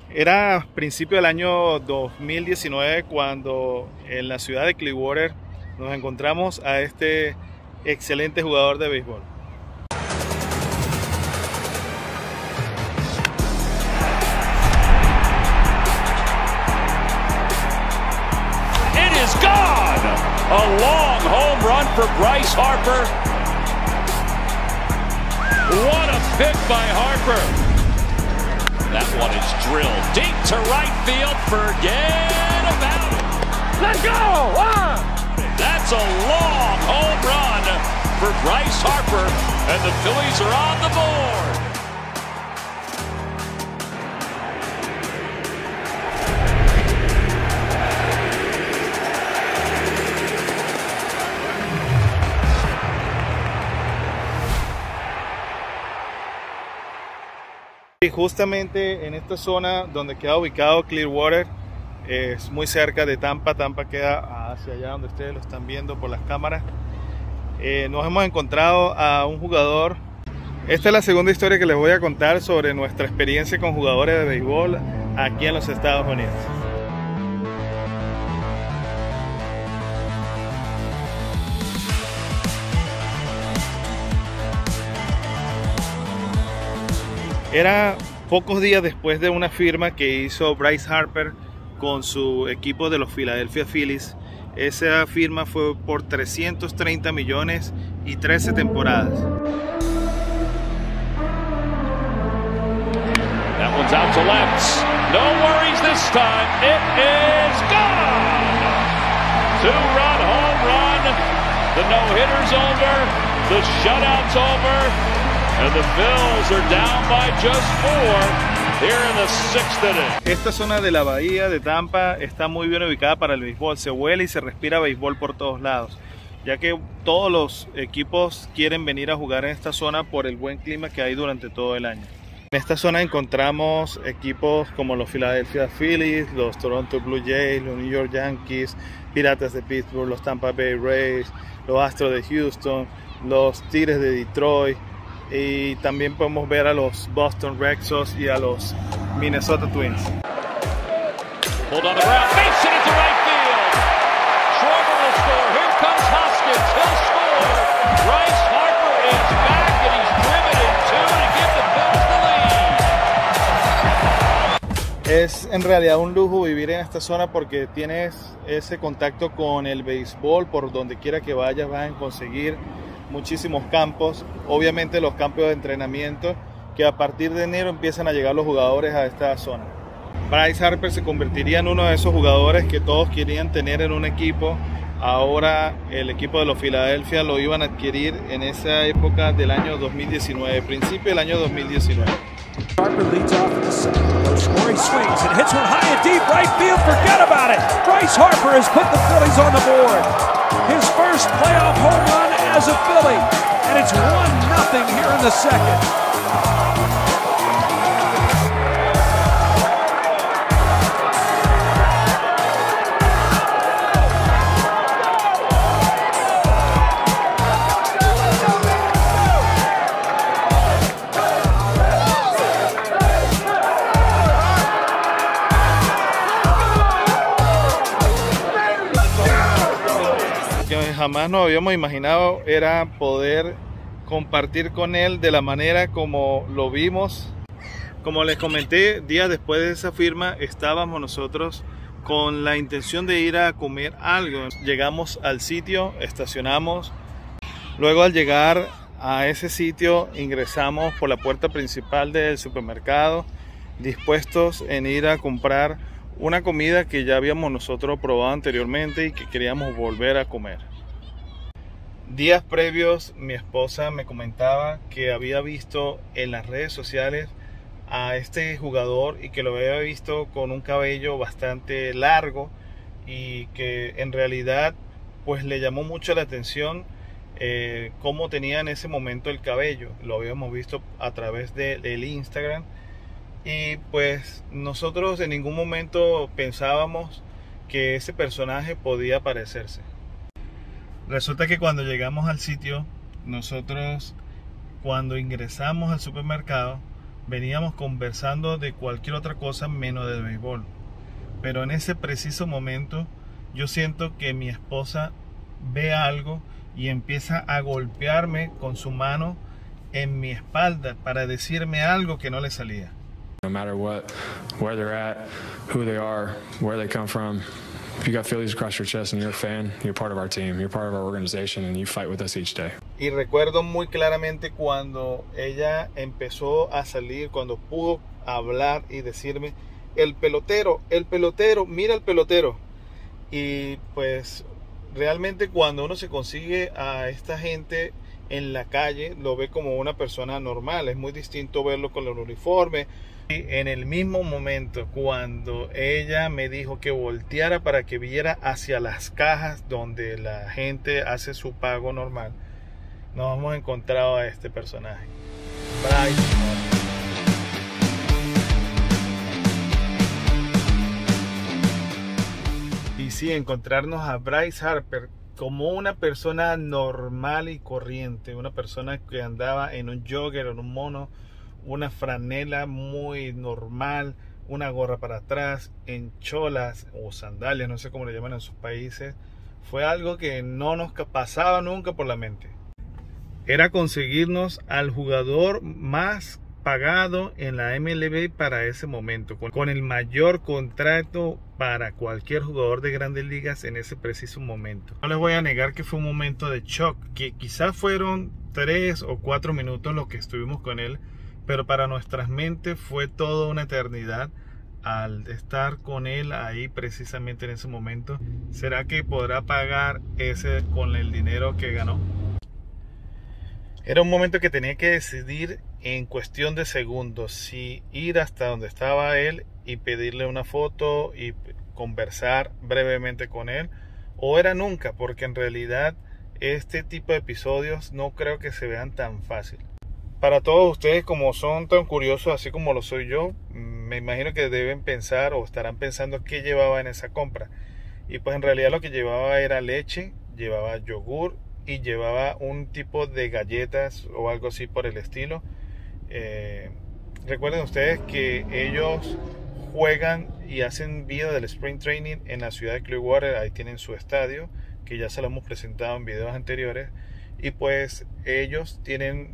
Era principio del año 2019 cuando en la ciudad de Clearwater nos encontramos a este excelente jugador de béisbol. It is gone! A long home run for Bryce Harper. What a pick by Harper. That one is drilled deep to right field. Forget about it. Let's go! That's a long home run for Bryce Harper, and the Phillies are on the board. Y justamente en esta zona donde queda ubicado Clearwater, es muy cerca de Tampa. Tampa queda hacia allá donde ustedes lo están viendo por las cámaras. Nos hemos encontrado a un jugador. Esta es la segunda historia que les voy a contar sobre nuestra experiencia con jugadores de béisbol aquí en los Estados Unidos. Era pocos días después de una firma que hizo Bryce Harper con su equipo de los Philadelphia Phillies. Esa firma fue por 330 millones y 13 temporadas. That one's out to left. No worries this time. It is gone. Two-run home run. The no-hitter's over. The shutout's over. And the Phils are down by just 4 here in the 6th inning. Esta zona de la bahía de Tampa está muy bien ubicada para el béisbol. Se huele y se respira béisbol por todos lados, ya que todos los equipos quieren venir a jugar en esta zona por el buen clima que hay durante todo el año. En esta zona encontramos equipos como los Philadelphia Phillies, los Toronto Blue Jays, los New York Yankees, Piratas de Pittsburgh, los Tampa Bay Rays, los Astros de Houston, los Tigres de Detroit. Y también podemos ver a los Boston Red Sox y a los Minnesota Twins. Hold on the ground, face it into right field. Schwarber will score. Here comes Hoskins. He'll score. Bryce Harper is back and he's driven in two to give the Phils the lead. Es en realidad un lujo vivir en esta zona porque tienes ese contacto con el béisbol. Por donde quiera que vayas vas a conseguir muchísimos campos, obviamente los campos de entrenamiento, que a partir de enero empiezan a llegar los jugadores a esta zona. Bryce Harper se convertiría en uno de esos jugadores que todos querían tener en un equipo. Ahora el equipo de los Philadelphia lo iban a adquirir en esa época del año 2019, principio del año 2019. Harper leads off at the second. No scoring, swings and hits one high and deep right field. Forget about it. Bryce Harper has put the Phillies on the board. His first playoff home run as a Philly, and it's 1-0 here in the second. Jamás nos habíamos imaginado era poder compartir con él de la manera como lo vimos. Como les comenté, días después de esa firma estábamos nosotros con la intención de ir a comer algo. Llegamos al sitio, estacionamos. Luego al llegar a ese sitio ingresamos por la puerta principal del supermercado, dispuestos en ir a comprar una comida que ya habíamos nosotros probado anteriormente y que queríamos volver a comer. Días previos mi esposa me comentaba que había visto en las redes sociales a este jugador y que lo había visto con un cabello bastante largo y que en realidad pues le llamó mucho la atención cómo tenía en ese momento el cabello. Lo habíamos visto a través del Instagram y pues nosotros en ningún momento pensábamos que ese personaje podía parecerse. Resulta que cuando llegamos al sitio, nosotros cuando ingresamos al supermercado veníamos conversando de cualquier otra cosa menos de béisbol. Pero en ese preciso momento yo siento que mi esposa ve algo y empieza a golpearme con su mano en mi espalda para decirme algo que no le salía. No matter what, where they're at, who they are, where they come from, if you got Phillies across your chest and you're a fan, you're part of our team, you're part of our organization, and you fight with us each day. Y recuerdo muy claramente cuando ella empezó a salir, cuando pudo hablar y decirme, el pelotero, mira el pelotero. Y pues realmente cuando uno se consigue a esta gente en la calle, lo ve como una persona normal. Es muy distinto verlo con el uniforme. Y en el mismo momento, cuando ella me dijo que volteara para que viera hacia las cajas donde la gente hace su pago normal, nos hemos encontrado a este personaje, Bryce Harper. Y sí, encontrarnos a Bryce Harper como una persona normal y corriente, una persona que andaba en un jogger, en un mono, una franela muy normal, una gorra para atrás, en cholas o sandalias, no sé cómo le llaman en sus países, fue algo que no nos pasaba nunca por la mente. Era conseguirnos al jugador más pagado en la MLB para ese momento, con el mayor contrato para cualquier jugador de Grandes Ligas en ese preciso momento. No les voy a negar que fue un momento de shock, que quizás fueron 3 o 4 minutos lo que estuvimos con él, pero para nuestras mentes fue toda una eternidad al estar con él ahí precisamente en ese momento. ¿Será que podrá pagar ese con el dinero que ganó? Era un momento que tenía que decidir en cuestión de segundos si ir hasta donde estaba él y pedirle una foto y conversar brevemente con él, o era nunca, porque en realidad este tipo de episodios no creo que se vean tan fácil. Para todos ustedes, como son tan curiosos así como lo soy yo, me imagino que deben pensar o estarán pensando qué llevaba en esa compra. Y pues en realidad lo que llevaba era leche, llevaba yogur y llevaba un tipo de galletas o algo así por el estilo. Recuerden ustedes que ellos juegan y hacen vida del Spring Training en la ciudad de Clearwater. Ahí tienen su estadio, que ya se lo hemos presentado en videos anteriores. Y pues ellos tienen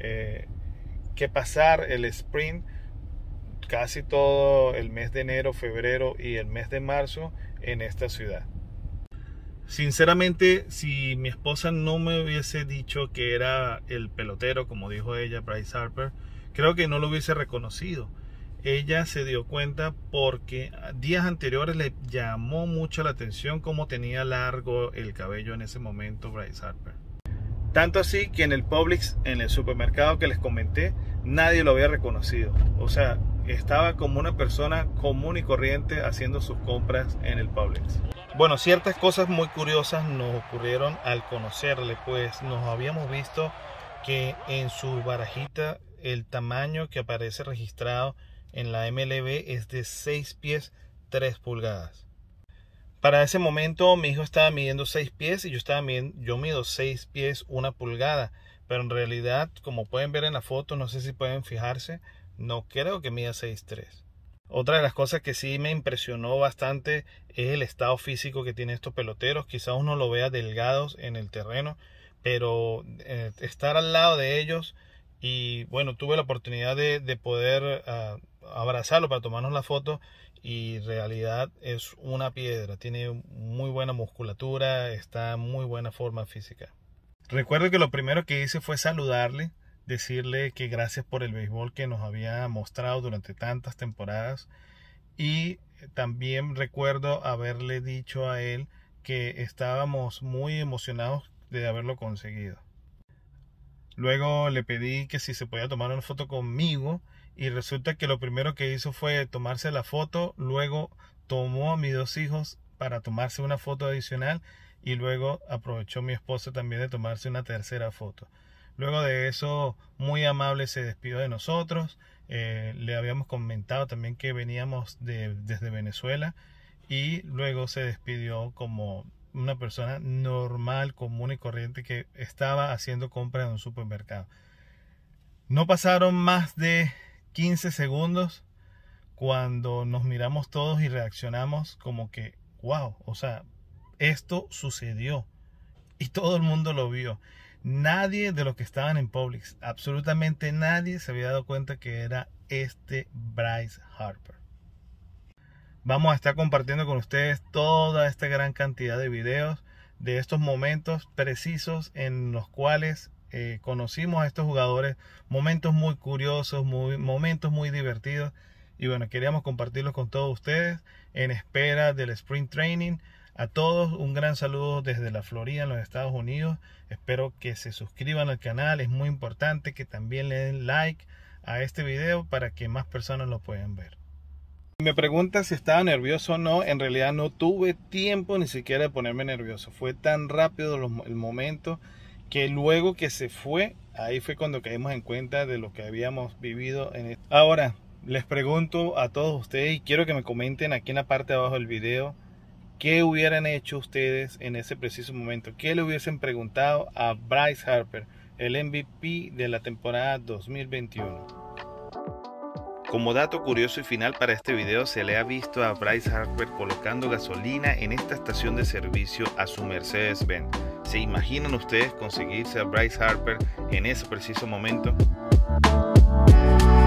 que pasar el Spring casi todo el mes de enero, febrero y el mes de marzo en esta ciudad. Sinceramente, si mi esposa no me hubiese dicho que era el pelotero, como dijo ella, Bryce Harper, creo que no lo hubiese reconocido. Ella se dio cuenta porque días anteriores le llamó mucho la atención cómo tenía largo el cabello en ese momento Bryce Harper. Tanto así que en el Publix, en el supermercado que les comenté, nadie lo había reconocido. O sea, estaba como una persona común y corriente haciendo sus compras en el Publix. Bueno, ciertas cosas muy curiosas nos ocurrieron al conocerle, pues nos habíamos visto que en su barajita el tamaño que aparece registrado en la MLB es de 6 pies 3 pulgadas. Para ese momento mi hijo estaba midiendo 6 pies y yo mido 6 pies 1 pulgada. Pero en realidad, como pueden ver en la foto, no sé si pueden fijarse, no creo que mida 6'3". Otra de las cosas que sí me impresionó bastante es el estado físico que tienen estos peloteros. Quizás uno lo vea delgados en el terreno, pero estar al lado de ellos y bueno, tuve la oportunidad de poder abrazarlo para tomarnos la foto. Y en realidad es una piedra, tiene muy buena musculatura, está en muy buena forma física. Recuerdo que lo primero que hice fue saludarle, decirle que gracias por el béisbol que nos había mostrado durante tantas temporadas. Y también recuerdo haberle dicho a él que estábamos muy emocionados de haberlo conseguido. Luego le pedí que si se podía tomar una foto conmigo. Y resulta que lo primero que hizo fue tomarse la foto, luego tomó a mis 2 hijos para tomarse una foto adicional y luego aprovechó mi esposa también de tomarse una tercera foto. Luego de eso, muy amable, se despidió de nosotros. Le habíamos comentado también que veníamos desde Venezuela y luego se despidió como una persona normal, común y corriente que estaba haciendo compras en un supermercado. No pasaron más de 15 segundos cuando nos miramos todos y reaccionamos como que, wow, o sea, esto sucedió y todo el mundo lo vio. Nadie de los que estaban en Publix, absolutamente nadie se había dado cuenta que era Bryce Harper. Vamos a estar compartiendo con ustedes toda esta gran cantidad de videos de estos momentos precisos en los cuales conocimos a estos jugadores, momentos muy curiosos, momentos muy divertidos, y bueno, queríamos compartirlos con todos ustedes en espera del Spring Training. A todos un gran saludo desde la Florida en los Estados Unidos. Espero que se suscriban al canal, es muy importante que también le den like a este video para que más personas lo puedan ver. Me pregunta si estaba nervioso o no. En realidad no tuve tiempo ni siquiera de ponerme nervioso. Fue tan rápido el momento que luego que se fue, ahí fue cuando caímos en cuenta de lo que habíamos vivido en esto. Ahora, les pregunto a todos ustedes y quiero que me comenten aquí en la parte de abajo del video qué hubieran hecho ustedes en ese preciso momento. ¿Qué le hubiesen preguntado a Bryce Harper, el MVP de la temporada 2021? Como dato curioso y final para este video, se le ha visto a Bryce Harper colocando gasolina en esta estación de servicio a su Mercedes-Benz. ¿Se imaginan ustedes conseguirse a Bryce Harper en ese preciso momento?